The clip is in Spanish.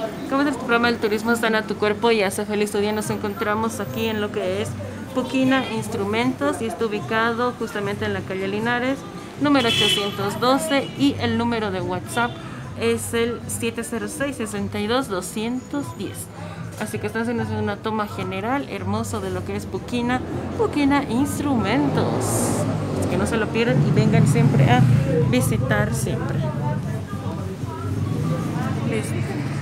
Como es el programa del turismo Sana tu Cuerpo y Hace Feliz tu Día, nos encontramos aquí en lo que es Puquina Instrumentos y está ubicado justamente en la calle Linares, número 812, y el número de WhatsApp es el 706-62-210. Así que están haciendo una toma general hermoso de lo que es Puquina Instrumentos. Así que no se lo pierdan y vengan siempre a visitar siempre. Listo.